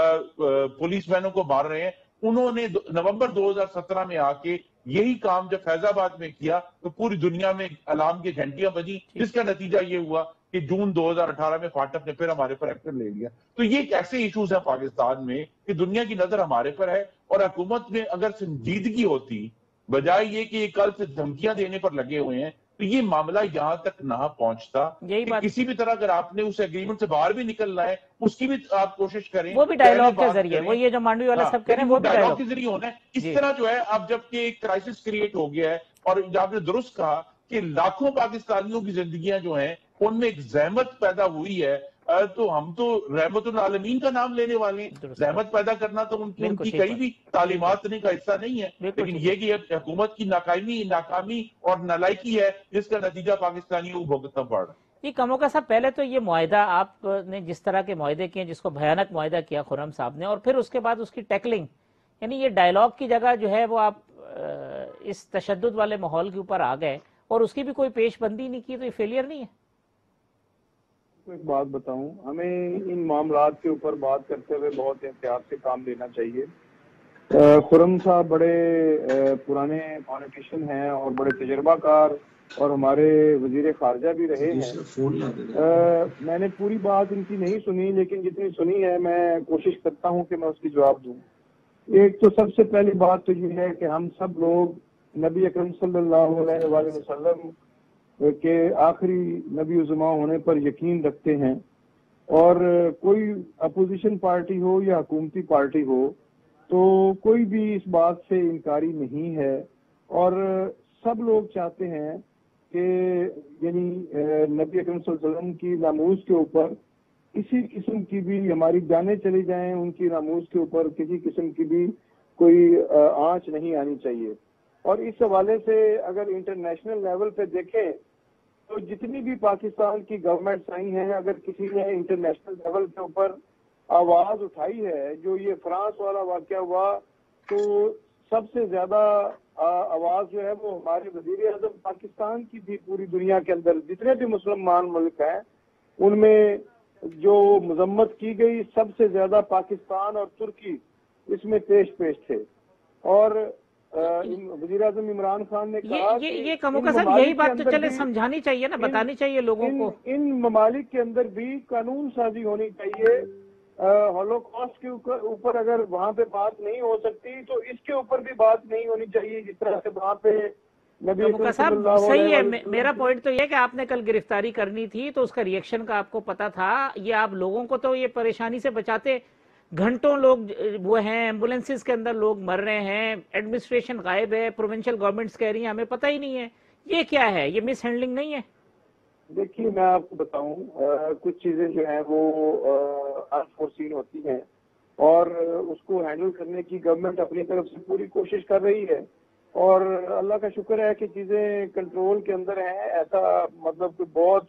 पुलिस मैनों को मार रहे हैं, उन्होंने नवंबर दो हज़ार सत्रह में आके यही काम जब फैजाबाद में किया तो पूरी दुनिया में अलार्म की घंटियां बजी, जिसका नतीजा ये हुआ कि जून दो हज़ार अठारह में फाटक ने फिर हमारे पर एक्शन ले लिया। तो ये एक ऐसे इश्यूज है पाकिस्तान में कि दुनिया की नजर हमारे पर है, और हुकूमत में अगर संजीदगी होती, बजाय ये कि ये कल से धमकियां देने पर लगे हुए हैं, तो ये मामला यहां तक ना पहुंचता। यही बात, किसी भी तरह अगर आपने उस एग्रीमेंट से बाहर भी निकलना है उसकी भी आप कोशिश करें, वो भी डायलॉग के जरिए, वो ये जो मांडवीवाला सब कह रहे हैं वो डायलॉग के जरिए होना है। इस तरह जो है अब जबकि एक क्राइसिस क्रिएट हो गया है, और आपने दुरुस्त कहा कि लाखों पाकिस्तानियों की जिंदगियां जो हैं उनमें एक जहमत पैदा हुई है تو ہم تو رحمت العالمین کا نام لینے والے ہیں. رحمت پیدا کرنا تو ان کی ان کی کئی بھی تعلیمات کا حصہ نہیں ہے, لیکن یہ کہ حکومت کی ناکامی ناکامی اور نالائکی ہے جس کا نتیجہ پاکستانیوں کو بھگتنا پڑ رہا ہے. جی کموکا صاحب, پہلے تو یہ معاہدہ آپ نے جس طرح کے معاہدے کیے جس کو بھیانک معاہدہ کیا خرم صاحب نے, اور پھر اس کے بعد اس کی ٹیکلنگ, یعنی یہ ڈائلاگ کی جگہ جو ہے وہ آپ اس تشدد والے ماحول کے اوپر آ گئے اور اس کی بھی کوئی پیش بندی نہیں کی, تو یہ فیلئر نہیں ہے؟ ایک بات بتاؤں, ہمیں ان معاملات کے اوپر بات کرتے ہوئے بہت احتیاط سے کام لینا چاہیے. خرم صاحب بڑے پرانے پالیٹیشین ہیں اور بڑے تجربہ کار اور ہمارے وزیر خارجہ بھی رہے ہیں. میں نے پوری بات ان کی نہیں سنی, لیکن جتنی سنی ہے میں کوشش کرتا ہوں کہ میں اس کی جواب دوں. ایک تو سب سے پہلی بات تو یہ ہے کہ ہم سب لوگ نبی اکرم صلی اللہ علیہ وآلہ وسلم کے آخری نبی و زماں ہونے پر یقین رکھتے ہیں, اور کوئی اپوزیشن پارٹی ہو یا حکومتی پارٹی ہو تو کوئی بھی اس بات سے انکاری نہیں ہے, اور سب لوگ چاہتے ہیں کہ یعنی نبی اکرم صلی اللہ علیہ وسلم کی ناموز کے اوپر کسی قسم کی بھی ہماری جانیں چلی جائیں, ان کی ناموز کے اوپر کسی قسم کی بھی کوئی آنچ نہیں آنی چاہیے. اور اس حوالے سے اگر انٹرنیشنل لیول پہ دیکھیں تو جتنی بھی پاکستان کی گورنمنٹس آئی ہیں, اگر کسی نے انٹرنیشنل لیول کے اوپر آواز اٹھائی ہے, جو یہ فرانس والا واقعہ ہوا, تو سب سے زیادہ آواز جو ہے وہ ہمارے وزیر اعظم پاکستان کی تھی. پوری دنیا کے اندر جتنے بھی مسلمان ملک ہیں ان میں جو مذمت کی گئی سب سے زیادہ پاکستان اور ترکی اس میں پیش پیش تھے. اور وزیر اعظم عمران خان نے کہا یہ یہ کموکا صاحب یہی بات تو چلے سمجھانی چاہیے نا, بتانی چاہیے لوگوں کو. ان ممالک کے اندر بھی قانون سازی ہونی چاہیے. ہولوکاسٹ کے اوپر اگر وہاں پہ بات نہیں ہو سکتی تو اس کے اوپر بھی بات نہیں ہونی چاہیے, جس طرح سے وہاں پہ نبی کموکا صاحب صحیح ہے. میرا پوائنٹ تو یہ کہ آپ نے کل گرفتاری کرنی تھی تو اس کا ریئیکشن کا آپ کو پتا تھا. یہ آپ لوگوں کو تو یہ پریشانی سے بچاتے, گھنٹوں لوگ وہ ہیں, ایمبولینسز کے اندر لوگ مر رہے ہیں, ایڈمنسٹریشن غائب ہے, پروونشل گورنمنٹس کہہ رہی ہیں ہمیں پتہ ہی نہیں ہے. یہ کیا ہے, یہ مس ہینڈلنگ نہیں ہے؟ دیکھیے میں آپ کو بتاؤں, کچھ چیزیں جو ہیں وہ انفورسین ہوتی ہیں اور اس کو ہینڈل کرنے کی گورنمنٹ اپنی طرف سے پوری کوشش کر رہی ہے, اور اللہ کا شکر ہے کہ چیزیں کنٹرول کے اندر ہیں. ایسا مطلب کہ بہت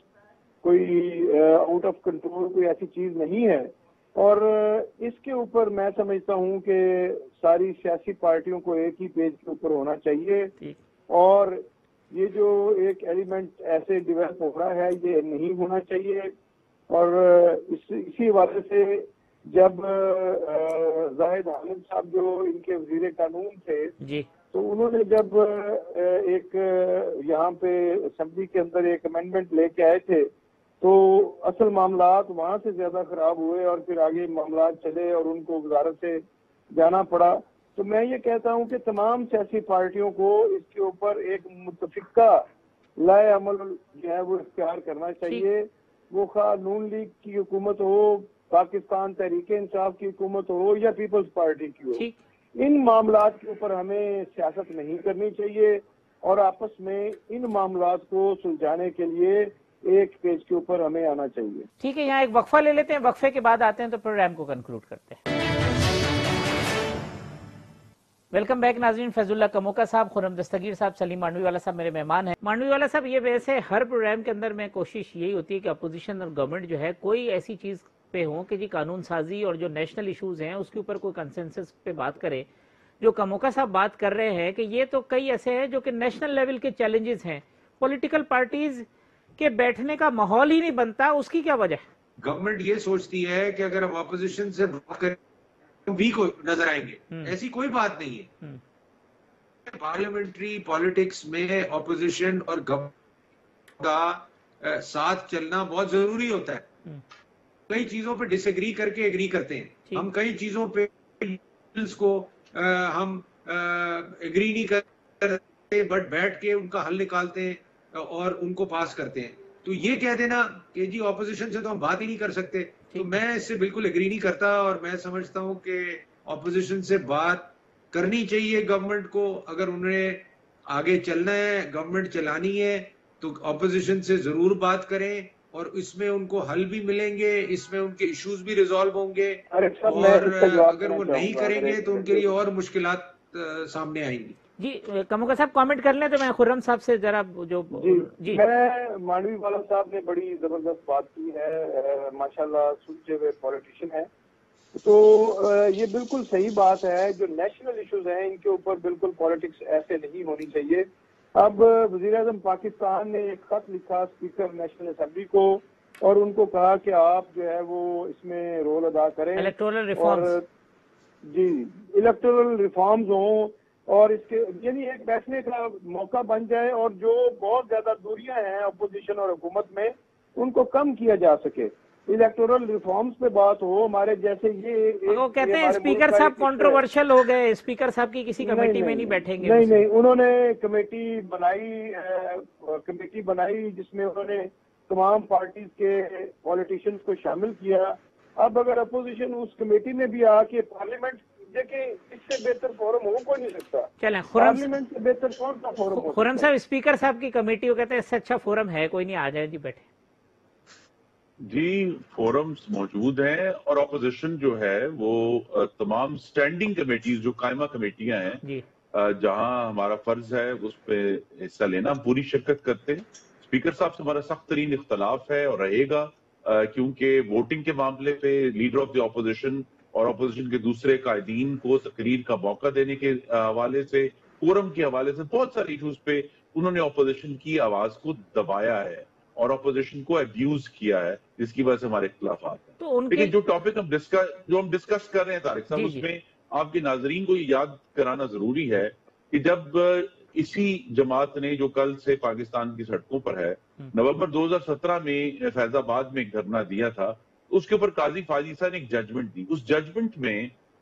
کوئی آؤٹ آف کنٹرول کوئی ایسی چیز نہیں ہے. اور اس کے اوپر میں سمجھتا ہوں کہ ساری سیاسی پارٹیوں کو ایک ہی پیج کے اوپر ہونا چاہیے, اور یہ جو ایک ایلیمنٹ ایسے ڈیولپ ہو رہا ہے یہ نہیں ہونا چاہیے. اور اس اسی حوالے سے جب زاہد حامد صاحب جو ان کے وزیر قانون تھے جی, تو انہوں نے جب ایک یہاں پہ اسمبلی کے اندر ایک امینڈمنٹ لے کے آئے تھے تو اصل معاملات وہاں سے زیادہ خراب ہوئے اور پھر آگے معاملات چلے اور ان کو وزارت سے جانا پڑا. تو میں یہ کہتا ہوں کہ تمام سیاسی پارٹیوں کو اس کے اوپر ایک متفقہ لائے عمل جو ہے وہ اختیار کرنا چاہیے. وہ خواہ نون لیگ کی حکومت ہو, پاکستان تحریک انصاف کی حکومت ہو یا پیپلز پارٹی کی ہو, ان معاملات کے اوپر ہمیں سیاست نہیں کرنی چاہیے اور آپس میں ان معاملات کو سلجھانے کے لیے ایک پیج کے اوپر ہمیں آنا چاہیے. ٹھیک ہے, یہاں ایک وقفہ لے لیتے ہیں, وقفے کے بعد آتے ہیں تو پروگرام کو کنکلوڈ کرتے ہیں. ویلکم بیک ناظرین. فیض اللہ کموکا صاحب, خرم دستگیر صاحب, سلیم مانڈوی والا صاحب میرے مہمان ہیں. مانڈوی والا صاحب, یہ ویسے ہر پروگرام کے اندر میں کوشش یہی ہوتی ہے کہ اپوزیشن اور گورنمنٹ جو ہے کوئی ایسی چیز پہ ہوں کہ جی قانون سازی اور جو نیشنل ایشوز ہیں اس کے اوپر کوئی کنسنسس پہ بات کرے. جو کموکا صاحب بات کر رہے ہیں کہ یہ تو کئی ایسے ہیں جو کہ نیشنل لیول کے چیلنجز ہیں, پولیٹیکل پارٹیز کے بیٹھنے کا ماحول ہی نہیں بنتا, اس کی کیا وجہ ہے؟ گورنمنٹ یہ سوچتی ہے کہ اگر ہم اپوزیشن سے بات کریں تو ویک نظر آئیں گے. ایسی کوئی بات نہیں ہے. پارلیمنٹری پالیٹکس میں اپوزیشن اور گورنمنٹ کا ساتھ چلنا بہت ضروری ہوتا ہے. کئی چیزوں پہ ڈس ایگری کر کے ایگری کرتے ہیں, ہم کئی چیزوں پہ کو ہم ایگری نہیں کرتے بٹ بیٹھ کے ان کا حل نکالتے ہیں اور ان کو پاس کرتے ہیں. تو یہ کہہ دینا کہ جی اپوزیشن سے تو ہم بات ہی نہیں کر سکتے, تو میں اس سے بالکل ایگری نہیں کرتا. اور میں سمجھتا ہوں کہ اپوزیشن سے بات کرنی چاہیے گورنمنٹ کو. اگر انہیں آگے چلنا ہے, گورنمنٹ چلانی ہے, تو اپوزیشن سے ضرور بات کریں اور اس میں ان کو حل بھی ملیں گے, اس میں ان کے ایشوز بھی ریزالو ہوں گے, اور اگر وہ نہیں کریں گے تو ان کے لیے اور مشکلات سامنے آئیں گی. جی کموکا صاحب کامنٹ کر لیں تو میں خرم صاحب سے ذرا جو جی میں مانوی والا صاحب نے بڑی زبردست بات کی ہے, ماشاءاللہ سلجھے ہوئے پولیٹیشین ہیں, تو یہ بالکل صحیح بات ہے. جو نیشنل ایشوز ہیں ان کے اوپر بالکل پولیٹکس ایسے نہیں ہونی چاہیے. اب وزیر اعظم پاکستان نے ایک خط لکھا اسپیکر نیشنل اسمبلی کو اور ان کو کہا کہ آپ جو ہے وہ اس میں رول ادا کریں, الیکٹورل ریفارمز, جی الیکٹورل ریفارمز ہوں اور اس کے یعنی ایک بیٹھنے کا موقع بن جائے اور جو بہت زیادہ دوریاں ہیں اپوزیشن اور حکومت میں ان کو کم کیا جا سکے. الیکٹورل ریفارمز پہ بات ہو, ہمارے جیسے یہ وہ کہتے ہیں اسپیکر صاحب کنٹروورشل ہو گئے, اسپیکر صاحب کی کسی کمیٹی میں نہیں بیٹھیں گے. نہیں نہیں انہوں نے کمیٹی بنائی, کمیٹی بنائی جس میں انہوں نے تمام پارٹیز کے پولیٹیشینز کو شامل کیا. اب اگر اپوزیشن اس کمیٹی میں بھی آ کے پارلیمنٹ, دیکھیں اس سے بہتر فورم ہو کوئی نہیں سکتا. چلیں پارلیمنٹ سے بہتر کون سا فورم ہو؟ خرم صاحب اسپیکر صاحب کی کمیٹی کو کہتے ہیں اس سے اچھا فورم ہے کوئی نہیں, آ جائیں جی بیٹھے. جی فورمز موجود ہیں اور اپوزیشن جو ہے وہ تمام سٹینڈنگ کمیٹیز جو قائمہ کمیٹیاں ہیں جی جہاں ہمارا فرض ہے اس پہ حصہ لینا, ہم پوری شرکت کرتے ہیں. اسپیکر صاحب سے ہمارا سخت ترین اختلاف ہے اور رہے گا, کیونکہ ووٹنگ کے معاملے پہ لیڈر آف دی اپوزیشن اور اپوزیشن کے دوسرے قائدین کو تقریر کا موقع دینے کے حوالے سے, فورم کے حوالے سے بہت سارے ایشوز پہ انہوں نے اپوزیشن کی آواز کو دبایا ہے اور اپوزیشن کو ابیوز کیا ہے, جس کی وجہ سے ہمارے اختلافات ہیں. تو ان لیکن جو ٹاپک ہم ڈسکس جو ہم ڈسکس کر رہے ہیں طارق صاحب, جی اس جی. میں آپ کے ناظرین کو یہ یاد کرانا ضروری ہے کہ جب اسی جماعت نے جو کل سے پاکستان کی سڑکوں پر ہے, نومبر دو ہزار سترہ میں فیض آباد میں ایک دھرنا دیا تھا, اس کے اوپر قاضی فاضل نے ایک ججمنٹ دی. اس ججمنٹ میں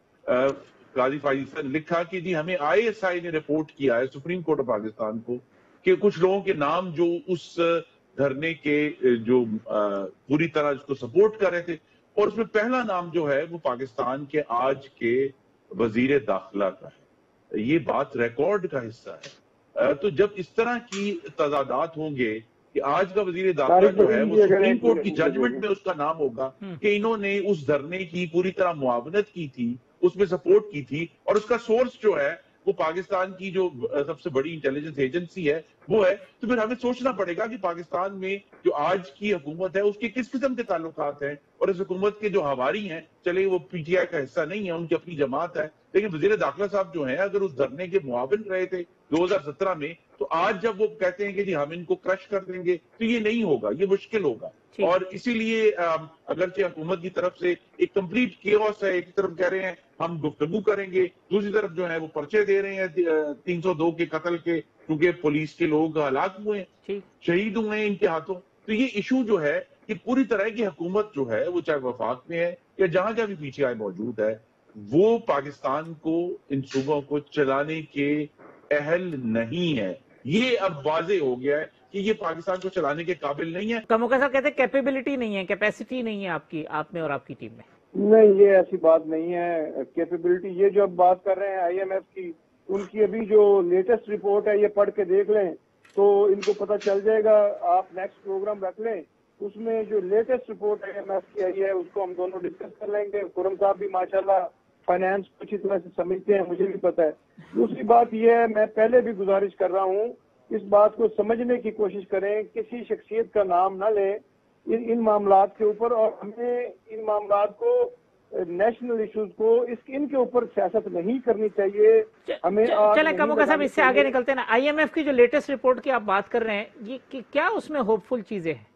قاضی فاضل نے لکھا کہ جی ہمیں آئی ایس آئی نے رپورٹ کیا ہے سپریم کورٹ آف پاکستان کو کہ کچھ لوگوں کے نام جو اس دھرنے کے جو پوری طرح اس کو سپورٹ کر رہے تھے, اور اس میں پہلا نام جو ہے وہ پاکستان کے آج کے وزیر داخلہ کا ہے. یہ بات ریکارڈ کا حصہ ہے. تو جب اس طرح کی تضادات ہوں گے کہ آج کا وزیر داخلہ جو ہے وہ سپریم کورٹ کی ججمنٹ میں اس کا نام ہوگا کہ انہوں نے اس دھرنے کی پوری طرح معاونت کی تھی, اس میں سپورٹ کی تھی, اور اس کا سورس جو ہے وہ پاکستان کی جو سب سے بڑی انٹیلیجنس ایجنسی ہے وہ ہے, تو پھر ہمیں سوچنا پڑے گا کہ پاکستان میں جو آج کی حکومت ہے اس کے کس قسم کے تعلقات ہیں, اور اس حکومت کے جو ہواری ہیں, چلے وہ پی ٹی آئی کا حصہ نہیں ہے, ان کی اپنی جماعت ہے, لیکن وزیر داخلہ صاحب جو ہیں اگر اس دھرنے کے معاون رہے تھے دو ہزار سترہ میں, تو آج جب وہ کہتے ہیں کہ جی ہم ان کو کرش کر دیں گے تو یہ نہیں ہوگا, یہ مشکل ہوگا. اور اسی لیے اگرچہ حکومت کی طرف سے ایک کمپلیٹ کیوس ہے, ایک طرف کہہ رہے ہیں ہم گفتگو کریں گے, دوسری طرف جو ہے وہ پرچے دے رہے ہیں تین سو دو کے قتل کے, کیونکہ پولیس کے لوگ ہلاک ہوئے ہیں, شہید ہوئے ہیں ان کے ہاتھوں. تو یہ ایشو جو ہے کہ پوری طرح کی حکومت جو ہے وہ چاہے وفاق میں ہے یا جہاں جہاں بھی پی ٹی آئی موجود ہے, وہ پاکستان کو ان صوبوں کو چلانے کے اہل نہیں ہے. یہ اب واضح ہو گیا ہے کہ یہ پاکستان کو چلانے کے قابل نہیں ہے. کموکا صاحب کہتے ہیں کیپیبلٹی نہیں ہے, کیپیسٹی نہیں ہے آپ کی, آپ میں اور آپ کی ٹیم میں. نہیں یہ ایسی بات نہیں ہے. کیپیبلٹی یہ جو اب بات کر رہے ہیں آئی ایم ایف کی, ان کی ابھی جو لیٹسٹ رپورٹ ہے یہ پڑھ کے دیکھ لیں تو ان کو پتہ چل جائے گا. آپ نیکسٹ پروگرام رکھ لیں, اس میں جو latest report I M F کی آئی ہے اس کو ہم دونوں ڈسکس کر لیں گے. خرم صاحب بھی ماشاءاللہ فائنانس کو اچھی طرح سے سمجھتے ہیں, مجھے بھی پتہ ہے. دوسری بات یہ ہے, میں پہلے بھی گزارش کر رہا ہوں اس بات کو سمجھنے کی کوشش کریں, کسی شخصیت کا نام نہ لیں ان ان معاملات کے اوپر, اور ہمیں ان معاملات کو نیشنل ایشوز کو اس ان کے اوپر سیاست نہیں کرنی چاہیے. ہمیں چلیں کموکا صاحب اس سے آگے نکلتے ہیں نا. آئی ایم ایف کی جو لیٹسٹ رپورٹ کی آپ بات کر رہے ہیں, یہ کیا اس میں ہوپ فل چیزیں ہیں؟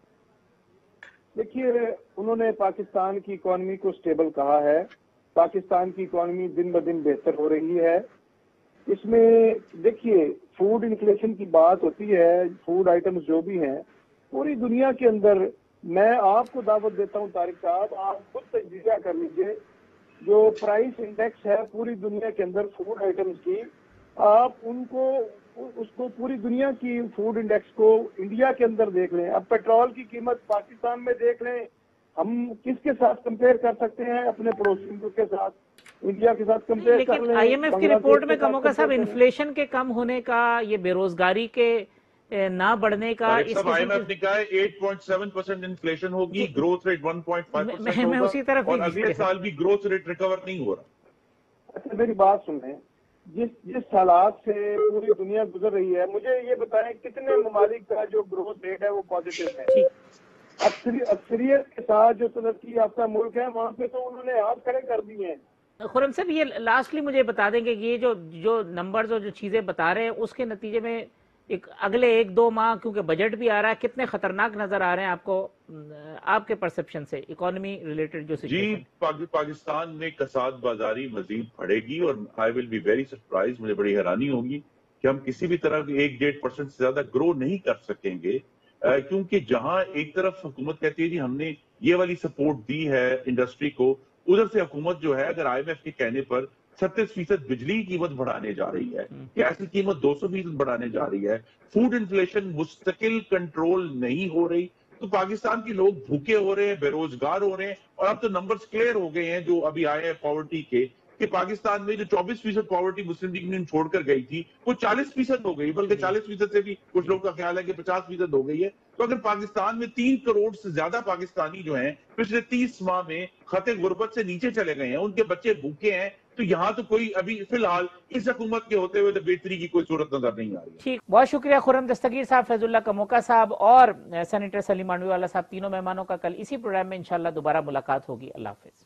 دیکھیے انہوں نے پاکستان کی اکانومی کو سٹیبل کہا ہے. پاکستان کی اکانومی دن بہ دن بہتر ہو رہی ہے. اس میں دیکھیے فوڈ انفلیشن کی بات ہوتی ہے, فوڈ آئٹمز جو بھی ہیں پوری دنیا کے اندر, میں آپ کو دعوت دیتا ہوں طارق صاحب, آپ خود تجزیہ کر لیجئے جو پرائس انڈیکس ہے پوری دنیا کے اندر فوڈ آئٹمز کی, آپ ان کو اس کو پوری دنیا کی فوڈ انڈیکس کو انڈیا کے اندر دیکھ لیں. اب پیٹرول کی قیمت پاکستان میں دیکھ لیں, ہم کس کے ساتھ کمپیئر کر سکتے ہیں؟ اپنے پڑوسیوں کے ساتھ, انڈیا کے ساتھ کمپیئر کر لیں. لیکن آئی ایم ایف کی رپورٹ میں کموکا صاحب انفلیشن کے کم ہونے کا, یہ بے روزگاری کے ना बढ़ने का, सब आईएमएफ ने कहा है आठ पॉइंट सात परसेंट इन्फ्लेशन होगी, ग्रोथ रेट एक पॉइंट पाँच परसेंट मैं, मैं उसी तरफ होगा और अगले साल भी ग्रोथ रेट रिकवर नहीं हो रहा। अच्छा मेरी बात सुने, जिस जिस हालात से पूरी दुनिया गुजर रही है, मुझे ये बताएं कितने ममालिक का जो ग्रोथ रेट है वो पॉजिटिव है? अक्सरी अक्सरियत के साथ जो तरक्की याफ्ता मुल्क है वहाँ पे तो उन्होंने हाथ खड़े कर दिए हैं। खुर्रम साहब, ये लास्टली मुझे बता देंगे कि ये जो जो नंबर्स और जो चीज़ें बता रहे हैं उसके नतीजे में एक अगले एक दो माह, क्योंकि बजट भी आ रहा है, कितने खतरनाक नजर आ रहे हैं आपको, आपके परसेप्शन से इकोनॉमी रिलेटेड जो सिचुएशन? जी, पाकि, पाकिस्तान में कसाद बाजारी मजीद बढ़ेगी और I will be very surprise, मुझे बड़ी हैरानी होगी कि हम किसी भी तरह के एक डेढ़ परसेंट से ज्यादा ग्रो नहीं कर सकेंगे, क्योंकि जहां एक तरफ हुकूमत कहती है जी हमने ये वाली सपोर्ट दी है इंडस्ट्री को, उधर से हुकूमत जो है अगर आईएमएफ के कहने पर छत्तीस फीसद बिजली की कीमत बढ़ाने जा रही है, गैस की कीमत दो सौ फीसद बढ़ाने जा रही है, फूड इन्फ्लेशन मुस्तकिल कंट्रोल नहीं हो रही, तो पाकिस्तान के लोग भूखे हो रहे हैं, बेरोजगार हो रहे हैं। और अब तो नंबर्स क्लियर हो गए हैं जो अभी आए हैं पॉवर्टी के, कि पाकिस्तान में जो चौबीस फीसद पॉवर्टी मुस्लिम लीग यूनियन छोड़कर गई थी वो चालीस फीसद हो गई, बल्कि चालीस फीसद से भी कुछ लोगों का ख्याल है कि पचास फीसद हो गई है। तो अगर पाकिस्तान में तीन करोड़ से ज्यादा पाकिस्तानी जो हैं पिछले तीस माह में खते गुर्बत से नीचे चले गए हैं, उनके बच्चे भूखे हैं, तो यहाँ तो कोई अभी फिलहाल इस हुकूमत के होते हुए तो बेहतरी की कोई सूरत नजर नहीं आ रही। ठीक, बहुत शुक्रिया खुर्रम दस्तगीर साहब, फैजुल्लाह कमोका साहब और सेनेटर सलीम मांडवीवाला साहब, तीनों मेहमानों का कल इसी प्रोग्राम में इंशाल्लाह दोबारा मुलाकात होगी। अल्लाह हाफिज।